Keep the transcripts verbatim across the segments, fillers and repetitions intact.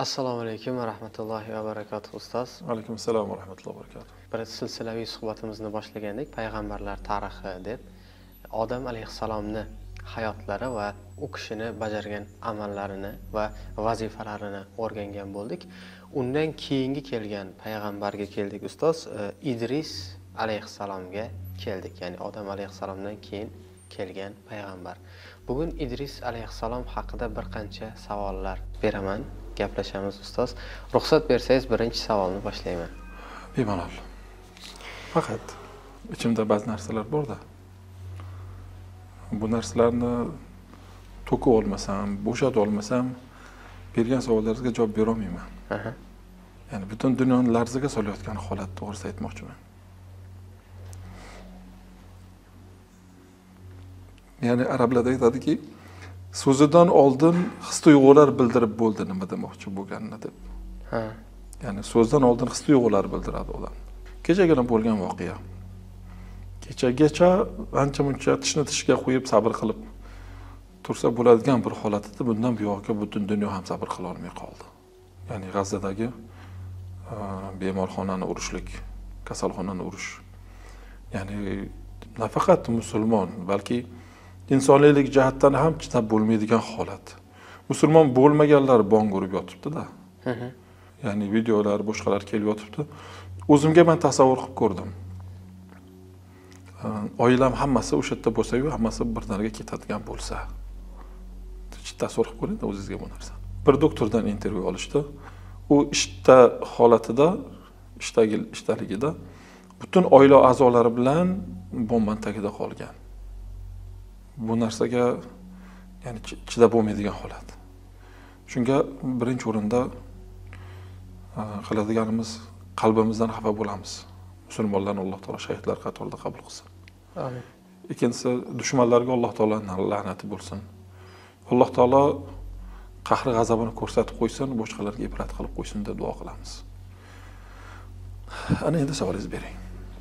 Assalomu alaykum va rahmatullohi va barakatuh ustoz. Alaykum assalom va rahmatullohi va barakatuh. Bir silsilaviy suhbatimizni boshlagandik, payg'ambarlar tarixi deb. Odam alayhissalomni hayotlari va u kishini bajargan amallarini va vazifalarini o'rgangan bo'ldik. Undan keyingi kelgan payg'ambarga keldik ustoz, Idris alayhissalomga keldik. Ya'ni Odam alayhissalomdan keyin kelgan payg'ambar. Bugun Idris alayhissalom haqida bir qancha savollar beraman. Gaplashamiz ustoz. Ruxsat bersangiz birinchi savolni boshlayman. Bemalol. Faqat ichimda ba'zi narsalar bor-da. Bu narsalarni to'kib olmasam, bo'shatib olmasam, bergan savollaringizga javob bera olmayman. Aha. Ya'ni butun dunyoni larzaga solayotgan holat to'g'risida aytmoqchiman. Ya'ni arablarda aytadiki, so'zidan oldin his-tuyg'ular bildirib bo'ldi nima demoqchi bo'lganini deb. Ha. Ya'ni so'zdan oldin his-tuyg'ular bildiradi odam. Kechagina bo'lgan voqea. Kechagacha ancha-muncha tishni tishga qo'yib sabr qilib tursa bo'ladigan bir holatda bundan buyog'iga butun dunyo ham sabr qila olmay qoldi. Ya'ni G'azzadagi bemorxonani urishlik, kasalxonani urish. Ya'ni nafaqat musulmon, balki insoniylik jihatdan ham chidab bo'lmaydigan holat. Musulmon bo'lmaganlar bong urib yotibdi-da. Ya'ni videolar, boshqalar kelib yotibdi. O'zimga men tasavvur qilib ko'rdim. Oilam hammasi o'sha yerda bo'lsa-yu, hammasi bir narga ketadigan bo'lsa. Tasavvur qilib ko'ring o'zingizga bu narsa. Bir doktordan intervyu olishdi. U ishda holatida, ishdagi ishdaligida butun oila a'zolari bilan bomba tagida qolgan. Bu narsaga ya'ni chidab bo'lmaydigan holat. Shunga birinchi o'rinda qiladiganimiz qalbimizdan xafa bo'lamiz. Musulmonlarni Alloh taolo shahidlar qatorida qabul qilsin. Amin. Ikkinchisi, dushmanlarga Alloh taolaning la'nati bo'lsin. Alloh taolo qahri g'azabini ko'rsatib qo'ysin, boshqalarga ibrat qilib qo'ysin deb duo qilamiz. Ana endi savolingizni bering.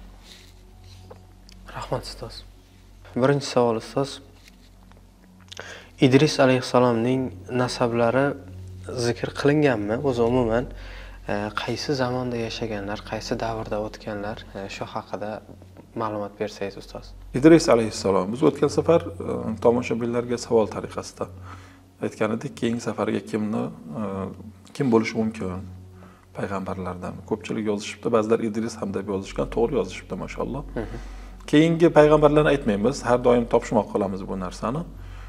Rahmat ustoz. Birinchi savol ustoz. Idris alayhissalomning nasablari zikr qilinganmi? O'zi umuman qaysi zamonda yashaganlar, qaysi davrda o'tganlar, shu haqida ma'lumot bersangiz ustoz. Idris alayhissalom biz o'tgan safar tomoshabinlarga savol tariqasida aytgan edik, keyingi safarga kimni kim bo'lishi mumkin payg'ambarlardan. Ko'pchilik yozishibdi, ba'zilar Idris ham deb yozishgan, to'g'ri yozishibdi maşalloh. Keyingi payg'ambarlarni aytmaymiz, har doim topishmoq qilamiz bu narsani.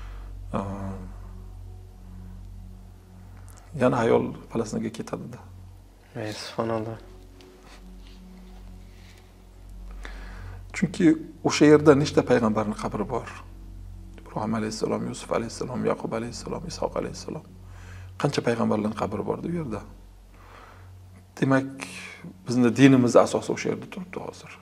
Yana hayol Falastinga ketadi-da. Ey subhanalloh. Chunki o'sha yerda nechta payg'ambarning qabri bor? Ibrohim alayhissalom, Yusuf alayhissalom, Yaqub alayhissalom, Isoq alayhissalom. Qancha payg'ambarlarning qabri bor bu yerda? Demak, bizning dinimiz asosi o'sha yerda turibdi hozir.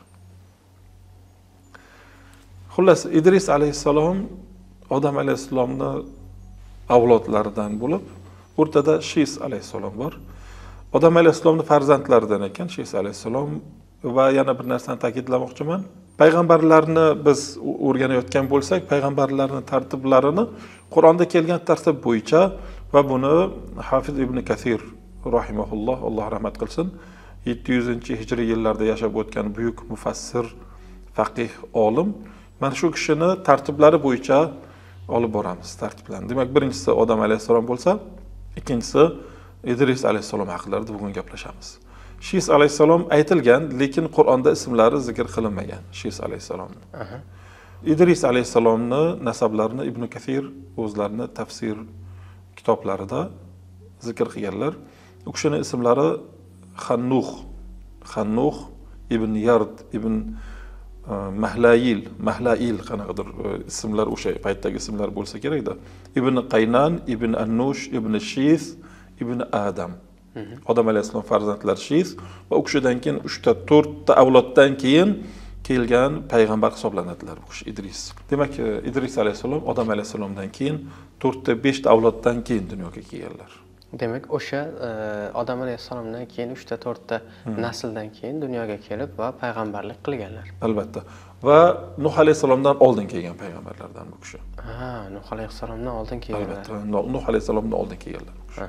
Xullas, Idris alayhissalom Odam alayhissalomni avlodlaridan bo'lib, o'rtada Shis alayhissalom bor. Odam alayhissalomning farzandlaridan ekan Shis alayhissalom va yana bir narsani ta'kidlamoqchiman. Payg'ambarlarni biz o'rganayotgan bo'lsak, payg'ambarlarning tartiblarini Qur'onda kelgan tartib bo'yicha va buni Hafiz ibn Kathir rahimahulloh, Alloh rahmat qilsin, yetti yuzinchi hijriy yillarda yashab o'tgan buyuk mufassir, faqih, olim, mana shu kishini tartiblari bo'yicha olib boramiz tartiblarni. Demak, birinchisi Odam alayhissalom bo'lsa, ikkinchisi Idris alayhissalom haqida bugun gaplashamiz. Shis alayhissalom aytilgan, lekin Qur'onda ismlari zikr qilinmagan Shis alayhissalomni. Idris alayhissalomni nasablarini Ibn Kathir o'zlarini tafsir kitoblarida zikr qilganlar. U kishining ismlari Xannuh, Xannuh ibn Yard ibn Mahlayil, Mahlayil qanaqadir ismlar o'sha paytdagi ismlar bo'lsa kerak-da. Ibn Qaynan, Ibn Annush, Ibn Shis, Ibn Adam. Odam alayhissalom farzandlari Shis va u kishidan keyin uchta to'rtta avloddan keyin kelgan payg'ambar hisoblanadilar bu kishi Idris. Demak, Idris alayhissalom Odam alayhissalomdan keyin to'rtta beshta avloddan keyin dunyoga kelganlar. Demak, o'sha Odam alayhissalomdan keyin uchta to'rtta nasldan keyin dunyoga kelib va payg'ambarlik qilganlar. Albatta. Va Nuh alayhissalomdan oldin kelgan payg'ambarlardan bu kishi. Ha, Nuh alayhissalomdan oldin kelganlar. Albatta, Nuh alayhissalomdan oldin kelganlar.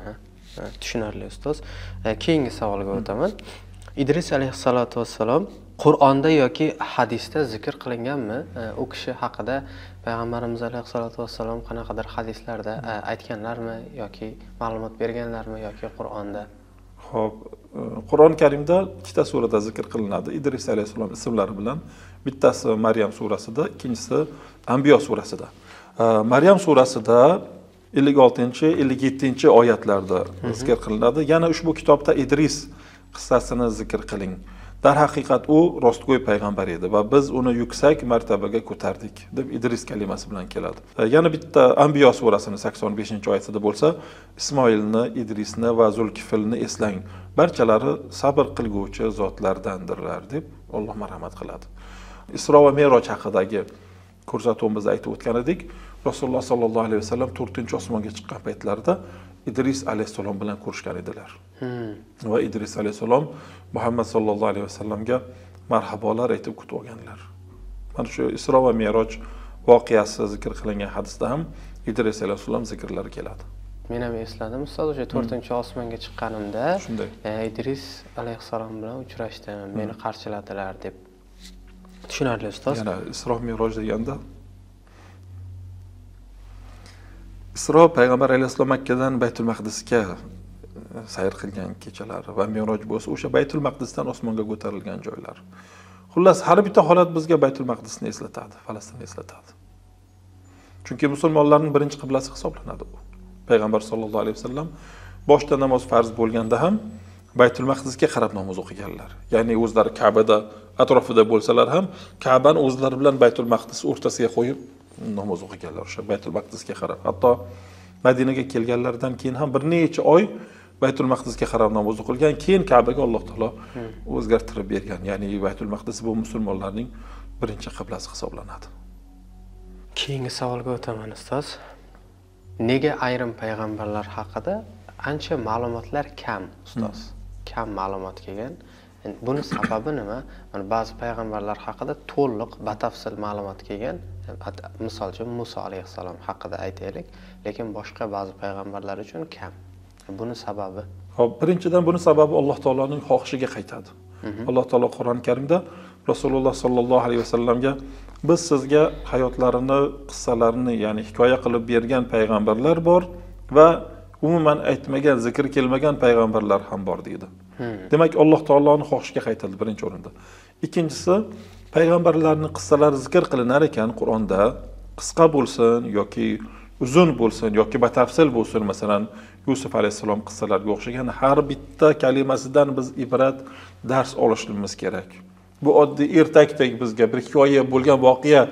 Tushunarli ustoz. Keyingi savolga o'taman. Idris alayhissalatu vassalom Qur'onda yoki hadisda zikr qilinganmi? U kishi haqida payg'ambarimiz alayhissalatu vassalom qanaqadir hadislarda aytganlarmi yoki ma'lumot berganlarmi yoki Qur'onda? Xo'p, Qur'oni Karimda ikkita surada zikr qilinadi Idris alayhissalom ismlari bilan. Bittasi Maryam surasida, ikkinchisi Anbiyo surasida. Maryam surasida ellik oltinchi ellik yettinchi oyatlarda zikr qilinadi. Yana ushbu kitobda Idris qissasini zikr qiling. Darhaqiqat u rostgo'y payg'ambar edi va biz uni yuksak martabaga ko'tardik deb Idris kalimasi bilan keladi. Yana bitta Anbiyo surasini sakson beshinchi oyatida bo'lsa, Ismoilni, Idrisni va Zulkifilni eslang. Barchalari sabr qilguvchi zotlardandirlar deb Alloh marhamat qiladi. Isro va Me'roj haqidagi ko'rsatuvimizda aytib o'tgan edik. Rasululloh sallallohu alayhi vasallam to'rtinchi osmonga chiqqan paytlarida Idris alayhissalom bilan ko'rishgan edilar. Hmm. Va Idris alayhissalom Muhammad sallallohu alayhi vasallamga marhabolar aytib kutib olganlar. Mana shu Isro va Me'roj voqeasi zikr qilingan hadisda ham Idris alayhissalom zikrlari keladi. Men ham esladim ustoz, o'sha to'rtinchi osmonga chiqqanimda Idris alayhissalom bilan uchrashdim, meni qarshiladilar deb. Tushunarli ustoz. Yana Isro Me'roj deganda Isro payg'ambar alayhissalom Makkadan Baytul Maqdisga sayr qilgan kechalari va Me'roj bo'lsa o'sha Baytul Maqdisdan osmonga ko'tarilgan joylar. Xullas, har bitta holat bizga Baytul Maqdisni eslatadi, Falastinni eslatadi. Chunki musulmonlarning birinchi qiblasi hisoblanadi u. Payg'ambar sollallohu alayhi vasallam boshda namoz farz bo'lganda ham Baytul Maqdisga qarab namoz o'qiganlar. Ya'ni o'zlari Ka'bada atrofida bo'lsalar ham Ka'bani o'zlari bilan Baytul Maqdis o'rtasiga qo'yib namoz o'qiganlar, o'sha Baytul Maqdisga qarab. Hatto Madinaga kelganlaridan keyin ham bir necha oy Baytul Maqdisga qarab namoz o'qilgan, keyin Ka'baga Alloh taolo o'zgartirib bergan. Ya'ni Baytul Maqdis bu musulmonlarning birinchi qiblasi hisoblanadi. Keyingi savolga o'taman ustoz. Nega ayrim payg'ambarlar haqida ancha ma'lumotlar kam ustoz? Kam ma'lumot kelgan. Buni sababi nima? Mana ba'zi payg'ambarlar haqida to'liq batafsil ma'lumot kelgan. Misol uchun Musa alayhissalom haqida aytaylik, lekin boshqa ba'zi payg'ambarlar uchun kam. Buni sababi? Xo'p, birinchidan buni sababi Alloh taoloning xohishiga qaytadi. Alloh taolo Qur'oni Karimda Rasululloh sallallohu alayhi vasallamga biz sizga hayotlarini, qissalarini, ya'ni hikoya qilib bergan payg'ambarlar bor va umuman aytmagan, zikr kelmagan payg'ambarlar ham bor deydi. Demak, Alloh taoloning xohishiga qaytadi birinchi o'rinda. Ikkinchisi, payg'ambarlarning qissalari zikr qilinar ekan Qur'onda, qisqa bo'lsin yoki uzun bo'lsin yoki batafsil bo'lsin, masalan, Yusuf alayhissalom qissalariga o'xshagan har bitta kalimasidan biz ibrat, dars olishimiz kerak. Bu oddiy ertakdek bizga bir hikoya bo'lgan voqea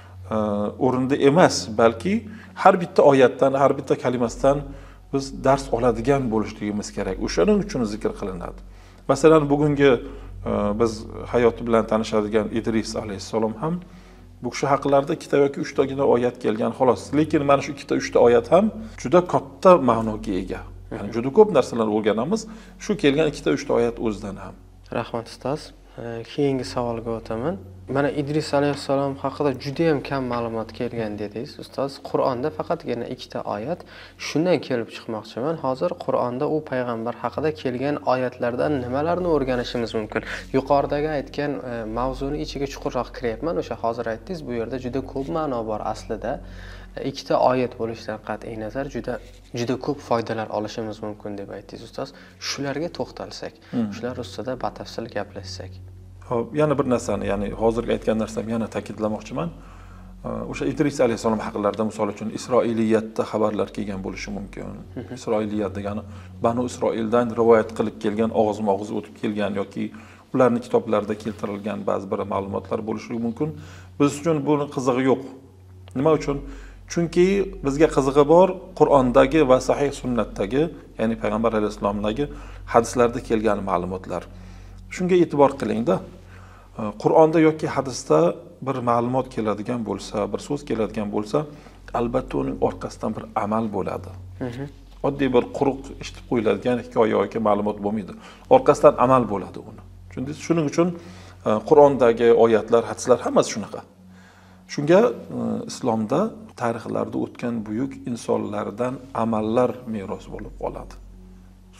o'rinda emas, balki har bitta oyatdan, har bitta kalimasidan biz dars oladigan bo'lishligimiz kerak. O'shaning uchun zikr qilinadi. Masalan, bugungi biz hayoti bilan tanishadigan Idris alayhissalom ham bu kishi haqlarida ikkita yoki uchtagina oyat kelgan xolos. Lekin mana shu ikkita uchta oyat ham juda katta ma'noga ega. Ya'ni juda ko'p narsalar o'rganamiz, shu kelgan ikkita uchta oyat o'zidan ham. Rahmat ustoz. Keyingi savolga o'taman. Mana Idris alayhissalom haqida juda ham kam ma'lumot kelgan dedingiz ustoz. Qur'onda faqatgina ikkita oyat. Shundan kelib chiqmoqchiman. Hozir Qur'onda u payg'ambar haqida kelgan oyatlardan nimalarni o'rganishimiz mumkin? Yuqoridagi aytgan mavzuni ichiga chuqurroq kiryapman. O'sha hozir aytdingiz, bu yerda juda ko'p ma'no bor aslida. Ikkita oyat bo'lishidan qat'iy nazar juda juda ko'p foydalar olishimiz mumkin deb aytdingiz ustoz. Shularga to'xtalsak, shular ustida batafsil gaplashsak. Xo'p, yana bir narsani, ya'ni hozirgi aytgan narsam yana ta'kidlamoqchiman. O'sha Idris alayhissalom haqlarida misol uchun Isroiliyatda xabarlar kelgan bo'lishi mumkin. Isroiliyat degani Banu Isroildan rivoyat qilib kelgan, og'izma-og'iz o'tib kelgan yoki ularning kitoblarida keltirilgan ba'zi bir ma'lumotlar bo'lishi mumkin. Biz uchun buni qizig'i yo'q. Nima uchun? Chunki bizga qizig'i bor Qur'ondagi va sahih sunnatdagi, ya'ni payg'ambar alayhissalomdagi hadislarda kelgan ma'lumotlar. Shunga e'tibor qiling-da. Qur'onda yoki hadisda bir ma'lumot keladigan bo'lsa, bir so'z keladigan bo'lsa, albatta uning orqasidan bir amal bo'ladi. Oddiy bir quruq eshitib qo'yiladigan hikoya yoki ma'lumot bo'lmaydi. Orqasidan amal bo'ladi uni. Chunki shuning uchun Qur'ondagi oyatlar, hadislar hammasi shunaqa. Shunga islomda tarixlarda o'tgan buyuk insonlardan amallar meros bo'lib qoladi.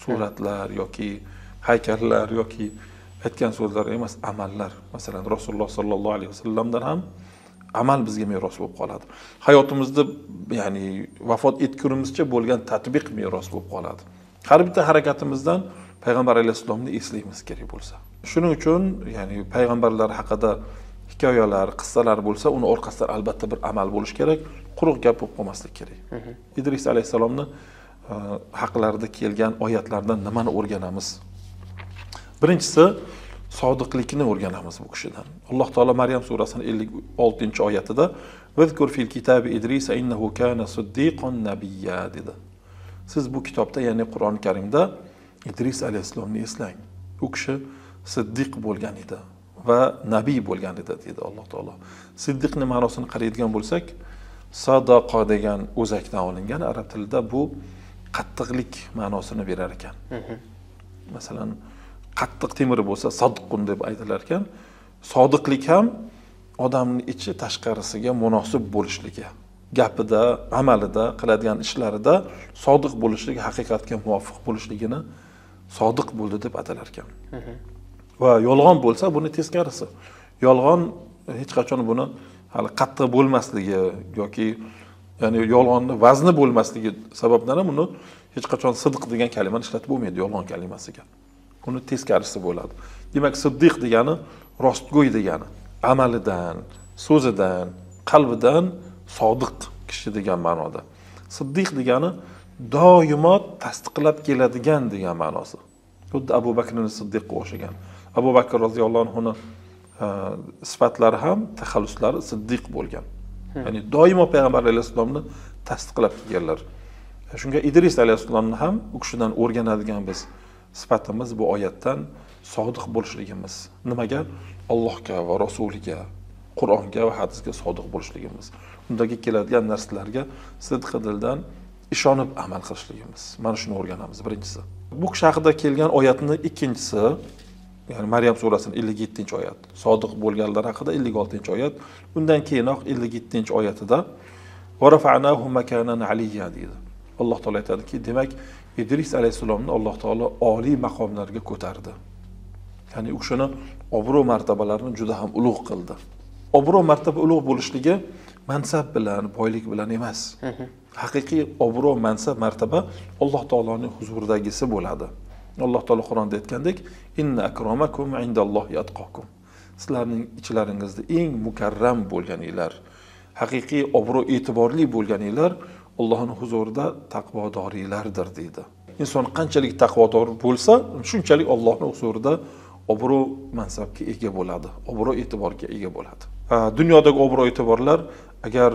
suratlar yoki haykallar yoki aytgan so'zlar emas, amallar. Masalan, Rasululloh sollallohu alayhi vasallamdan ham amal bizga meros bo'lib qoladi. Hayotimizda, ya'ni vafot etgunimizcha bo'lgan tatbiq meros bo'lib qoladi. Har bitta harakatimizdan payg'ambar alayhisalomni eslaymiz kerak bo'lsa. Shuning uchun, ya'ni payg'ambarlar haqida hikoyalar, qissalar bo'lsa, uni orqasidan albatta bir amal bo'lish kerak, quruq gap bo'lib qolmaslik kerak. Idris alayhisalomni haqlarida kelgan oyatlardan nimani o'rganamiz? Birinchisi, sodiqlikni o'rganamiz bu kishidan. Alloh taolo Maryam surasining ellik oltinchi oyatida "Vazkur fil kitabi Idris innahu kana siddiqon nabiyya" dedi. Siz bu kitobda, ya'ni Qur'oni Karimda Idris alayhisalomni eslang. U kishi siddiq bo'lgan edi va nabiy bo'lgan edi dedi Alloh taolo. Siddiqning ma'nosini qaraydigan bo'lsak, sadaqa degan o'zakdan olingan, arab tilida bu qattiqlik ma'nosini berar ekan. Masalan, qattiq temir bo'lsa sadiqun deb aytilar ekan. Sodiqlik ham odamning ichi tashqarisiga munosib bo'lishligi, gapida, amalida, qiladigan ishlarida sodiq bo'lishligi, haqiqatga muvofiq bo'lishligini sodiq bo'ldi deb atalar ekan. Va yolg'on bo'lsa buni teskarisi. Yolg'on hech qachon buni hali qattiq bo'lmasligi yoki ya'ni yolg'onni vazni bo'lmasligi sababdan ham uni hech qachon sidq degan kalimani ishlatib bo'lmaydi yolg'on kalimasiga. Uni teskarisi bo'ladi. Demak, siddiq degani rostgo'y degani, amalidan, so'zidan, qalbidan sodiq kishi degan ma'noda. Siddiq degani doimo tasdiqlab keladigan degan ma'nosi. Xuddi Abu Bakrning Siddiqqa o'xshagan. Abu Bakr roziyallohu anhu sifatlari ham, taxalluslari siddiq bo'lgan. Ya'ni doimo payg'ambar alayhisalomni tasdiqlab kelganlar. Shunga Idris alayhisalomni ham u kishidan o'rganadigan biz sifatimiz bu oyatdan sodiq bo'lishligimiz. Nimaga? Allohga va rasuliga, Qur'onga va hadisga sodiq bo'lishligimiz. Undagi keladigan narsalarga sidq dildan ishonib amal qilishligimiz. Mana shuni o'rganamiz birinchisi. Bu kishi haqida kelgan oyatning ikkinchisi, ya'ni Maryam surasining ellik yettinchi oyat. Sodiq bo'lganlar haqida ellik oltinchi oyat. Undan keyinoq ellik yettinchi oyatida "Va rafa'nahu makanan aliyya" deydi. Alloh taolo aytadiki, demak, Idris alayhisalomni Alloh taolo oliy maqomlarga ko'tardi. Ya'ni u kishini obro' martabalarini juda ham ulug' qildi. Obro' martaba ulug' bo'lishligi mansab bilan, boylik bilan emas. Haqiqiy obro', mansab, martaba Alloh taoloning huzuridagisi bo'ladi. Alloh taolo Qur'onda aytgandek, "Inna akramakum indallohi atqakum." Sizlarning ichlaringizda eng mukarram bo'lganinglar, haqiqiy obro' e'tiborli bo'lganinglar Allohning huzurida taqvodorlardir deydi. Inson qanchalik taqvodor bo'lsa, shunchalik Allohning huzurida obro' mansabga ega bo'ladi, obro' e'tiborga ega bo'ladi. Dunyodagi obro' e'tiborlar agar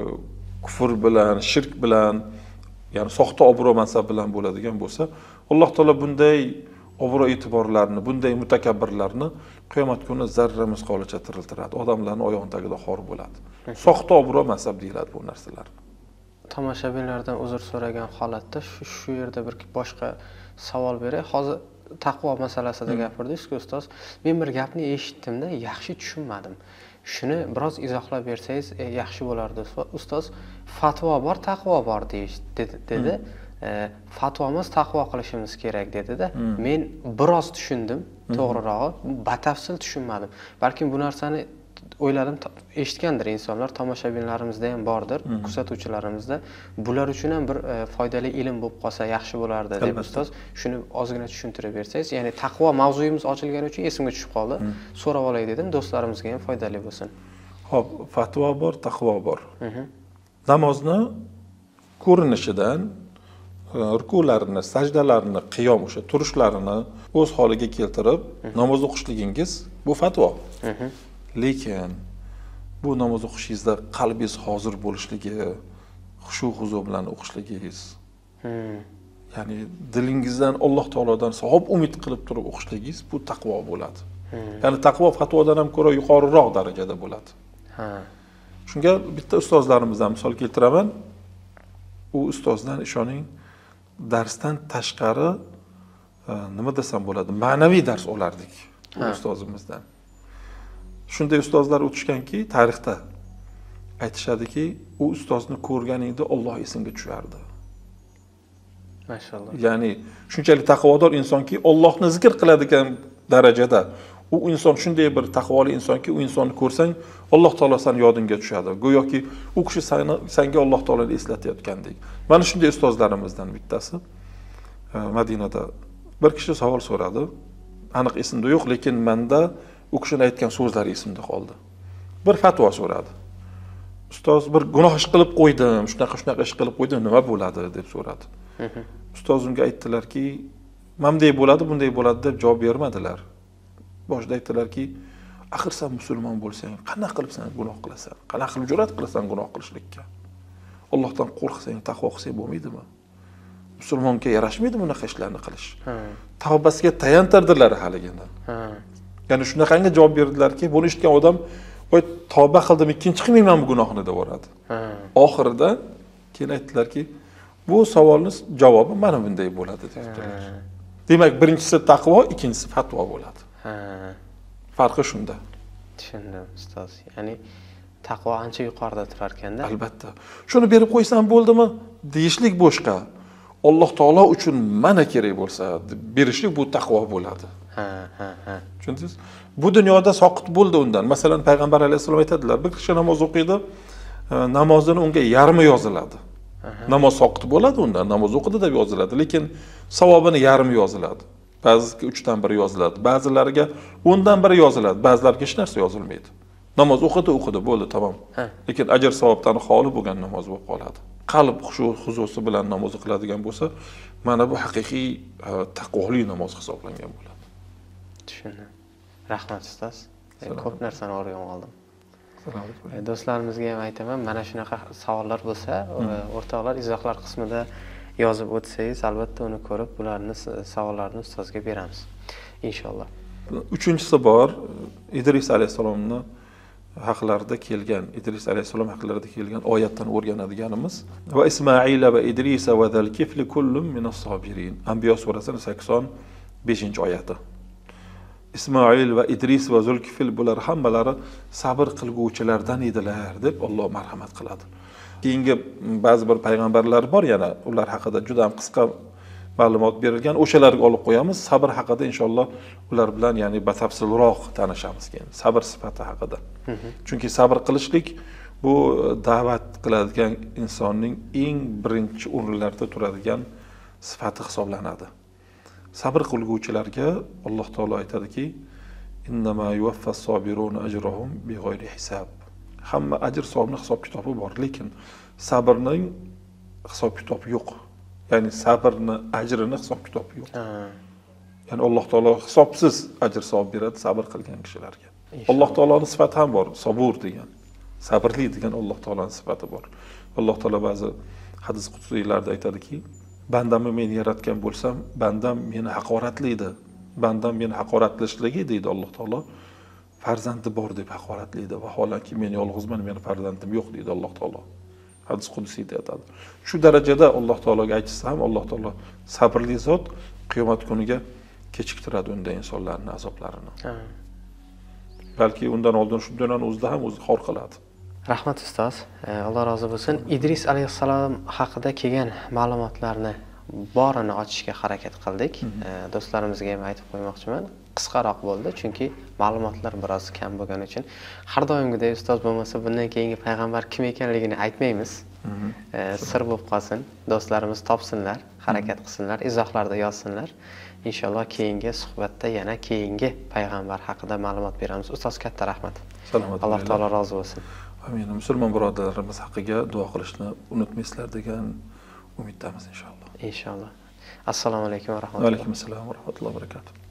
kufr bilan, shirk bilan, ya'ni soxta obro' mansab bilan bo'ladigan bo'lsa, Alloh taolo bunday obro' e'tiborlarni, bunday mutakabbirlarni qiyomat kuni zarra misqolicha tiriltiradi. Odamlarning oyog'i tagida xor bo'ladi. Soxta obro' mansab deyiladi bu narsalar. Tomoshabinlardan uzr so'ragan holatda shu shu yerda bir boshqa savol beray. Hozir taqvo masalasida gapirdingiz-ku ustoz. Men bir gapni eshitdimda, yaxshi tushunmadim. Shuni biroz izohlab bersangiz e, yaxshi bo'lardi ustoz. Fatvo bor, taqvo bor deyish dedi. dedi. E, fatvomiz taqvo qilishimiz kerak dedi-da. Men biroz tushundim, to'g'rirog'i, batafsil tushunmadim. Balki bu narsani o'yladim, eshitgandir insonlar, tomoshabinlarimizda ham bordir, kuzatuvchilarimizda. Bular uchun ham bir e, foydali ilm bo'lib qolsa yaxshi bo'lardi deb ustoz. Shuni ozgina tushuntirib bersangiz, ya'ni taqvo mavzuyimiz ochilgani uchun esimga tushib qoldi. So'rab olay dedim, do'stlarimizga ham foydali bo'lsin. Xo'p, fatvo bor, taqvo bor. Namozni ko'rinishidan rukularni, sajdalarini, qiyom o'sha turishlarini o'z holiga keltirib namoz o'qishligingiz bu fatvo. Lekin bu namoz o'qishingizda qalbingiz hozir bo'lishligi, xushu-huzu bilan o'qishligingiz, ya'ni dilingizdan Alloh taolodan savob umid qilib turib o'qishligingiz bu taqvo bo'ladi. Ya'ni taqvo fatvodan ham ko'ra yuqoriroq darajada bo'ladi. Ha. Shunga bitta ustozlarimizdan misol keltiraman. U ustozdan ishoning darsdan tashqari nima desam bo'ladi, ma'naviy dars olardik bu ustozimizdan. Shunday ustozlar o'tishganki, tarixda aytishadiki, u ustozni ko'rganingda Alloh esingga tushardi. Mashalloh. Ya'ni shunchalik taqvodor insonki, Allohni zikr qiladigan darajada u inson shunday bir taqvoli insonki, u insonni ko'rsang, Alloh taolo seni yodingga tushadi. Go'yoki u kishi seni senga Alloh taoloni eslatayotgandek. Mana shunday ustozlarimizdan bittasi Madinada bir kishi savol so'radi. Aniq esimda yo'q, lekin menda u kishining aytgan so'zlari esimda qoldi. Bir fatvo so'radi. Ustoz, bir gunoh ish qilib qo'ydim, shunaqa shunaqa ish qilib qo'ydim, nima bo'ladi deb so'radi. Ustoz unga aytdilarki, "Mamday bo'ladi, bunday bo'ladi" deb javob bermadilar. Boshida aytdilarki, "Axir sen musulmon bo'lsang, qanaqa qilib sen gunoh qilasan? Qanaqa qilib jur'at qilasan gunoh qilishlikka? Allohdan qo'rqsang, taqvo qilsang bo'lmaydimi? Musulmonga yarashmaydi bunaqa ishlarni qilish." Tavbasiga tayantirdilar haligini. Ya'ni shunaqangi javob berdilarki, buni eshitgan odam, "Voy, tavba qildim, ikkinchi qilmayman bu gunohni" deb o'radi. Oxirida keyin aytdilarki, "Bu savolning javobi mana bunday bo'ladi" dedilar. Demak, birinchisi taqvo, ikkinchisi fatvo bo'ladi. Ha. Farqi shunda. Tushundim, ustoz. Ya'ni taqvo ancha yuqorida turar ekanda. Albatta. Shuni berib qo'ysam bo'ldimi? Deyishlik boshqa. Alloh taolo uchun mana kerak bo'lsa, berishlik bu taqvo bo'ladi. Ha, ha, ha. Tushundingiz? Bu dunyoda soqit bo'ldi undan. Masalan, payg'ambar alayhisalom aytadilar, bir kishi namoz o'qiydi, namozini unga yarmi yoziladi. Namoz soqit bo'ladi undan, namoz o'qidi deb yoziladi, lekin savobini yarmi yoziladi. Ba'zisiga uchdan biri yoziladi, ba'zilariga o'ndan biri yoziladi, ba'zilariga hech narsa yozilmaydi. Namoz o'qidi, o'qidi, bo'ldi, tamom. Lekin ajr savobdan xoli bo'lgan namoz bo'lib qoladi. Qalb xushu huzusi bilan namoz o'qiladigan bo'lsa, mana bu haqiqiy taqvoli namoz hisoblangan bo'ladi. Tushundim. Rahmat ustoz. Ko'p narsani o'rganib oldim. Do'stlarimizga ham aytaman, mana shunaqa savollar bo'lsa, o'rtoqlar izohlar qismida yozib o'tsangiz, albatta uni ko'rib, bularni savollarni ustozga beramiz. Inshaalloh. Uchinchisi bor, Idris alayhisalomni haqlarida kelgan, Idris alayhisalom haqlarida kelgan oyatdan o'rganadiganimiz va Ismoil va Idris va zal-kifli kullum minas-sobirin. Anbiyo surasining sakson beshinchi oyati. Ismoil va Idris va Zulkifil bular hammalari sabr qilguvchilardan edilar deb Alloh marhamat qiladi. Keyingi ba'zi bir payg'ambarlar bor yana, ular haqida juda ham qisqa ma'lumot berilgan. O'shalarga olib qo'yamiz. Sabr haqida inshaalloh ular bilan ya'ni batafsilroq tanishamiz keyin. Sabr sifati haqida. Chunki sabr qilishlik bu da'vat qiladigan insonning eng birinchi o'rinlarda turadigan sifati hisoblanadi. Sabr qilguvchilarga Alloh taolo aytadiki, "Innama yuvaffas-sobiruna ajrahum bighayri hisob." Hamma ajr savobning hisob-kitobi bor, lekin sabrning hisob-kitobi yo'q. Ya'ni sabrni ajrini hisob-kitobi yo'q. Ya'ni Alloh taolo hisobsiz ajr savob beradi sabr qilgan kishilarga. Alloh taoloning sifati ham bor, sabur degan. Sabrli degan Alloh taoloning sifati bor. Alloh taolo ba'zi hadis qudsiylarda aytadiki, "Bandamni men yaratgan bo'lsam, bandam meni haqoratlaydi. Bandam meni haqoratlashligi" deydi Alloh taolo. "Farzandi bor deb haqoratlaydi. Vaholanki men yolg'izman, meni farzandim yo'q" deydi Alloh taolo. Hadis qudsiyda aytadi. Shu darajada Alloh taologa aytsa ham Alloh taolo sabrli zot, qiyomat kuniga kechiktiradi unda insonlarning azoblarini. Balki undan oldin shu dunyoning o'zida ham o'zi xor qiladi. Rahmat ustoz. Alloh rozi bo'lsin. Idris alayhissalom haqida kelgan ma'lumotlarni borini ochishga harakat qildik. Do'stlarimizga ham aytib qo'ymoqchiman. Qisqaroq bo'ldi, chunki ma'lumotlar biroz kam bo'lgani uchun. Har doimgidek ustoz bo'lmasa, bundan keyingi payg'ambar kim ekanligini aytmaymiz. Sir bo'lib qolsin. Do'stlarimiz topsinlar, harakat qilsinlar, izohlarda yozsinlar. Inshaalloh keyingi suhbatda yana keyingi payg'ambar haqida ma'lumot beramiz. Ustoz, katta rahmat. Salomat. Alloh taolo rozi bo'lsin. Amin. Musulmon birodarlarimiz haqqiga duo qilishni unutmaysizlar degan umiddamiz inshaalloh. Inshaalloh. Assalomu alaykum va rahmatulloh. Va alaykum assalom va rahmatullohi va barakatuh.